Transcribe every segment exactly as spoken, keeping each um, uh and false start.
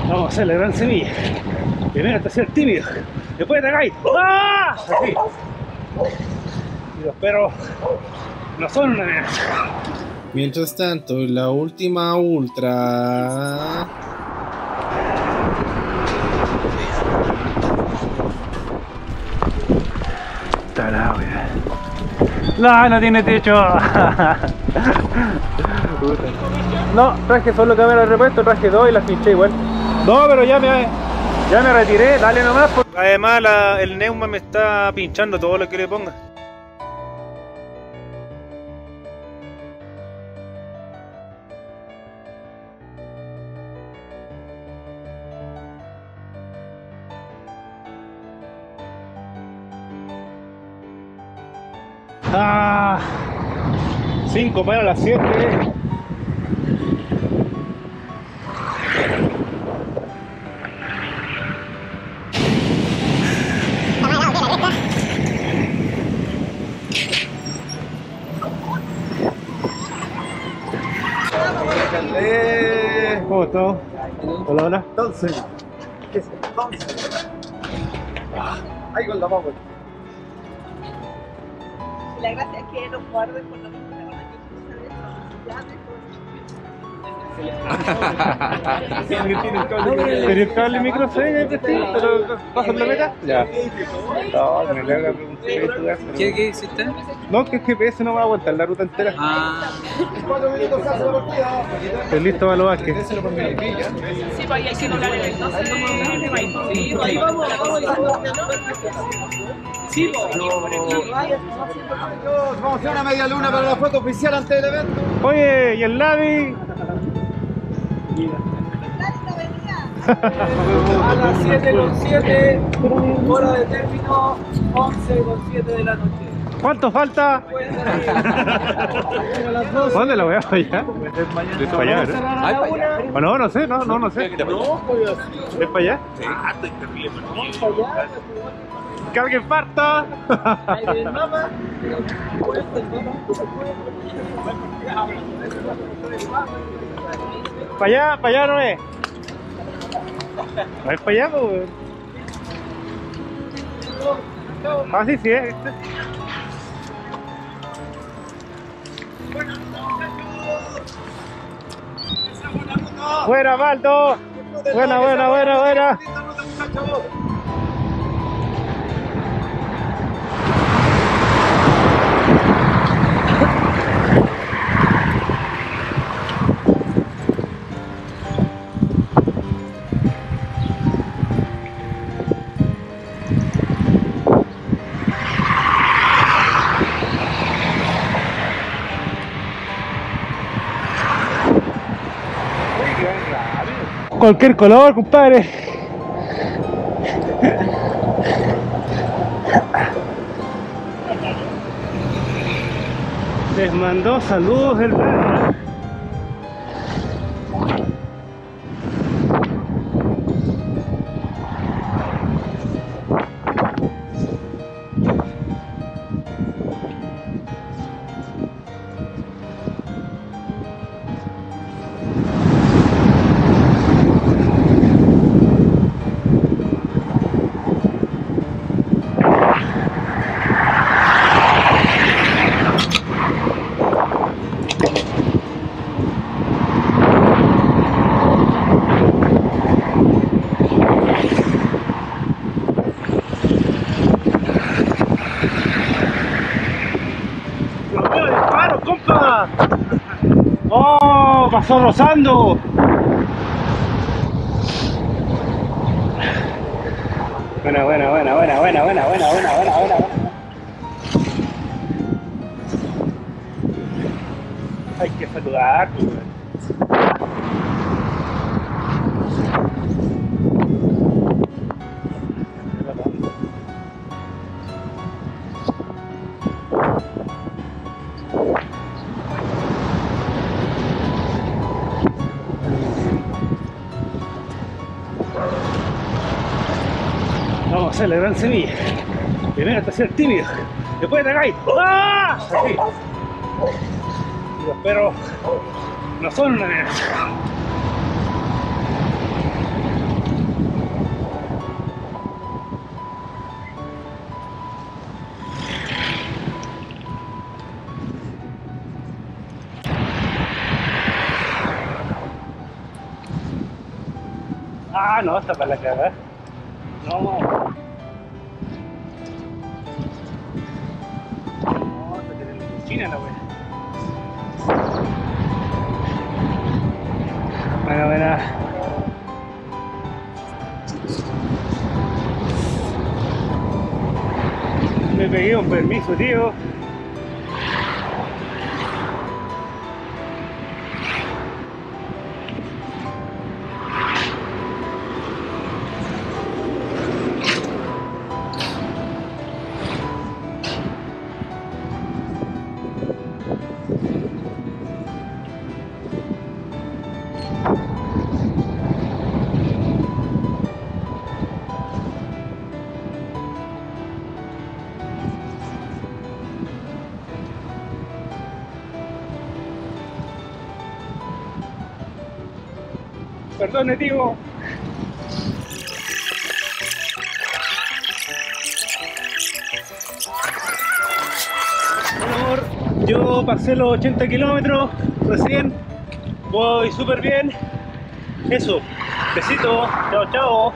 Vamos a hacer la gran semilla. Primero hasta ser tímido. Después te caes. ¡Ah! Así. Y los perros no son una amenaza. Mientras tanto, la última ultra. Tarao, no, no tiene techo. No, traje solo cámara de repuesto, traje dos y las pinché igual. No, pero ya me, ya me retiré, dale nomás. Porque además la, el neuma me está pinchando todo lo que le ponga. Ah, cinco para las siete. ¿Cómo estamos? Hola, hola. Entonces, ¿qué es entonces? Ahí con la mano. La gracia es que los guardes con la misma cámara ¿Tenía el cable micro seis? ¿Te lo pasas la meta? Ya. No, me le haga preguntar. ¿Qué, qué hiciste? No, que el G P S no va a aguantar la ruta entera. Ah. Estoy listo para los Vázquez. Sí, pues ahí hay que doblar el entonces. Sí, ahí vamos, vamos. Sí, Vamos a hacer una media luna para la foto oficial antes del evento. Oye, ¿y el Lavi? A las siete con siete, hora de término, once con siete de la noche. ¿Cuánto falta? ¿Dónde lo voy a fallar? ¿Es para allá, no? ¿O no? No sé, no, no, no sé. ¿Es para allá? Sí. ¡Que alguien parta! ¿Para allá? ¿Para allá no es? ¿No es para allá, pues? Ah, sí, sí, es. Buena, Baldo. Buena, buena, buena, buena. Cualquier color, compadre. Les mandó saludos el perro. ¡Oh! ¡Pasó rozando! Buena, buena, buena, buena, buena, buena, buena, buena, buena, buena. Hay que saludar. Vamos a hacer la gran semilla. Primero hasta ser tímido. Después te caes. ¡Ah! Así. Y los perros no son una amenaza. Ah, no, está para la cagada. No. No, se tiene la China la wea. Bueno, bueno. Me pegué un permiso, tío. Perdone, tío. Bueno, amor, yo pasé los ochenta kilómetros recién. Voy súper bien. Eso. Besito. Chao, chao.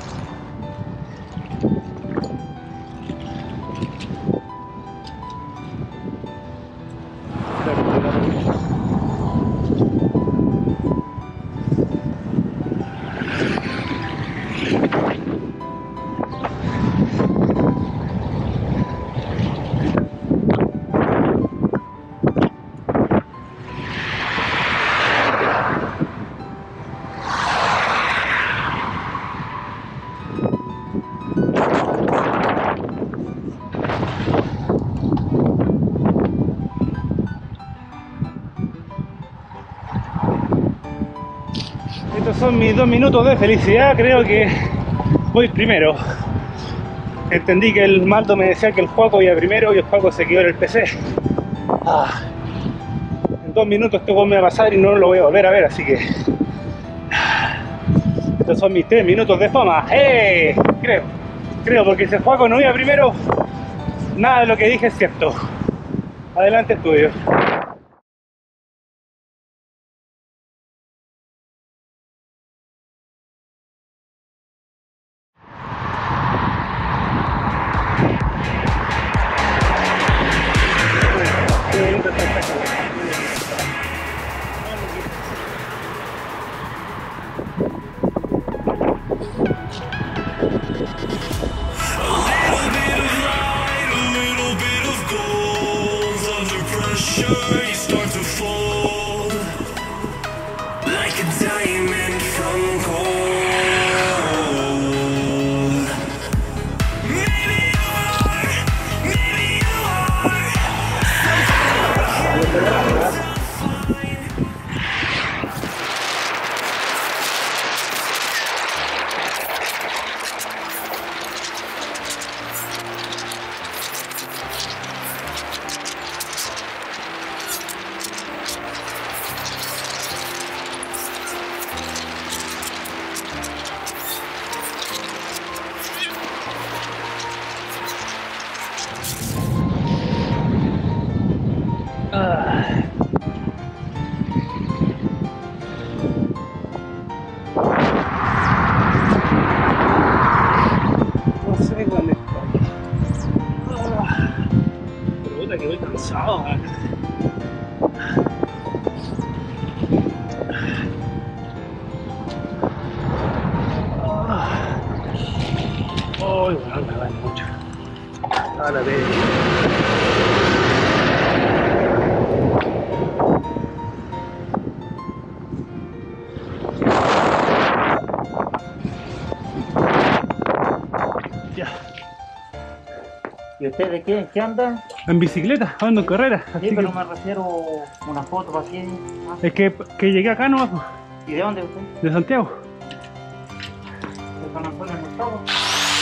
Estos son mis dos minutos de felicidad, creo que voy primero. Entendí que el Maldo me decía que el Juaco iba primero y el Juaco se quedó en el P C. Ah. En dos minutos este juego me va a pasar y no lo voy a volver a ver, así que... Estos son mis tres minutos de fama. ¡Eh! Creo, creo, porque si el Juaco no iba primero, nada de lo que dije es cierto. Adelante, estudio. cansado, man. Oh, bueno, me va mucho. A la vez. ¿Y usted de qué? ¿Qué anda? En bicicleta, ando en carrera. Sí, pero que... me refiero a una foto para aquí. Ah. Es que, que llegué acá nomás. ¿Y de dónde usted? De Santiago. ¿De San Antonio de Gustavo? Sí.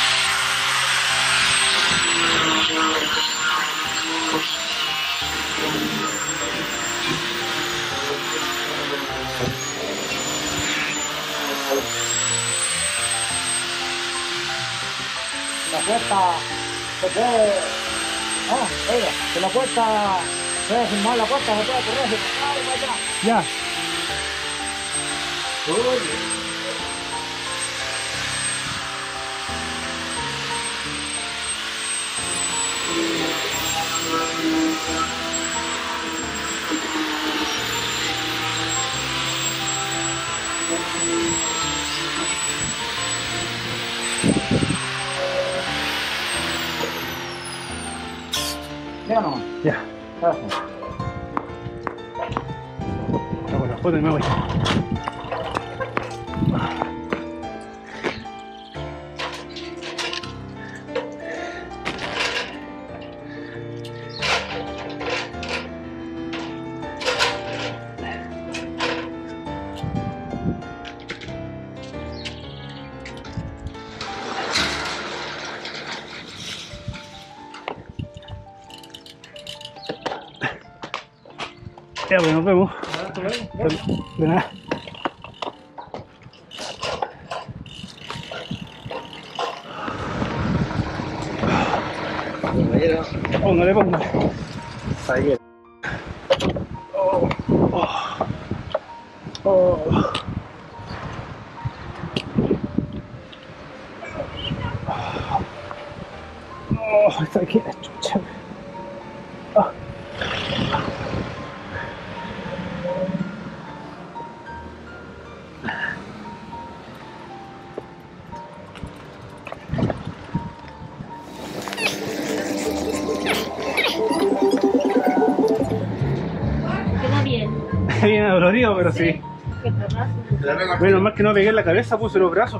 La puerta se puede... No, oiga, que la puerta... Puede filmar la puerta, se puede correr, se puede allá. Ya. Uy. ¿Ya o no? Ya. Gracias. Hago la foto y me voy. Ya, pues nos vemos. De nada. Póngale, póngale. Ahí. Oh, oh, oh. Oh, está aquí la chucha. Ah. Queda bien. Bien adolorido, pero sí. Qué terrazo. Menos mal que no pegué en la cabeza, puse los brazos.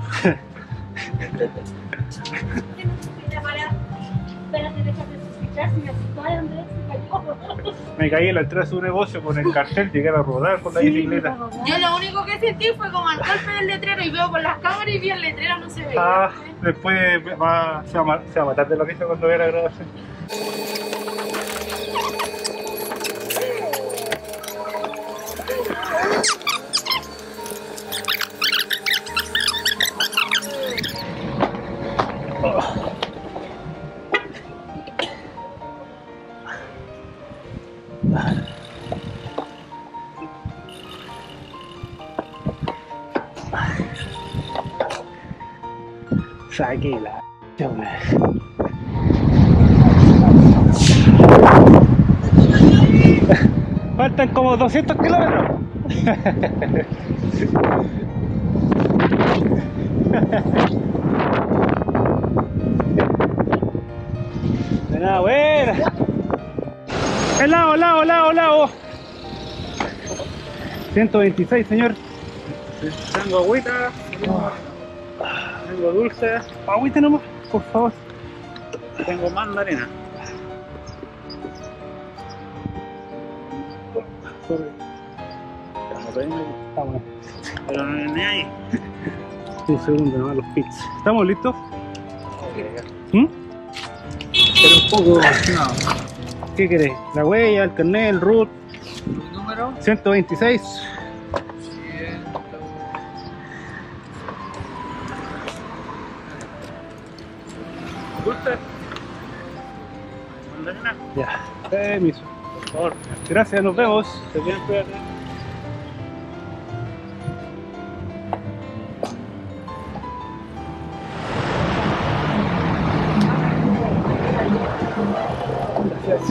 Espérate, déjate de sospechar si me asustó de Andrés se cayó. Me caí en la entrada de su negocio con el cartel, llegué a rodar con la bicicleta. Yo lo único que sentí fue como el golpe del letrero y veo por las cámaras y vi el letrero, no se veía. Ah, después va, se, va, a ma- se va a matar de la risa cuando vea la grabación. Saqué la... Faltan como doscientos kilómetros. De nada, buena. Helado, helado, helado, helado. ciento veintiséis, señor. Tengo agüita, tengo dulce, Agüita nomás, por favor. tengo mandarina. Sorry. Como te digo, Ah, bueno. pero no ni ahí. Un segundo nomás, los pits. ¿Estamos listos? ¿Mm? Pero un poco no. ¿Qué querés? ¿La huella, el carnet, el root? Número ciento veintiséis. dulce, mandarina, Ya, permiso. por favor. Gracias, nos vemos. Se bien, cuídate. Gracias.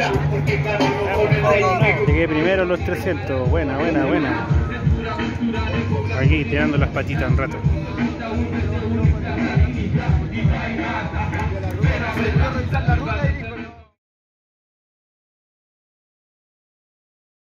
Llegué primero a los trescientos. Buena, buena, buena. Aquí tirando las patitas un rato.